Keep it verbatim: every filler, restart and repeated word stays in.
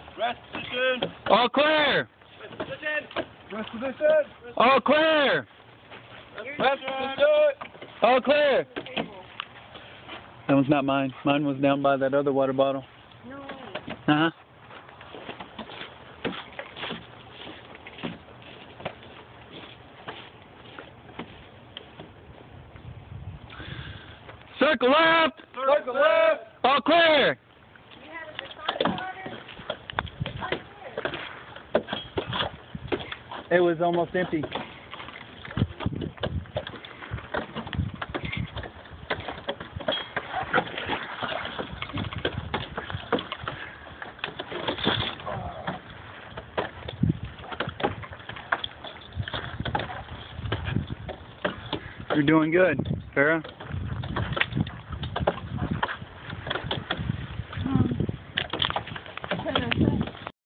Rest position. All clear. Rest position. Rest position. All clear. Rest position. All clear. That one's not mine. Mine was down by that other water bottle. No. Uh-huh. Circle left. Circle left. All clear. You have a design order? It was almost empty. You're doing good, Farrah.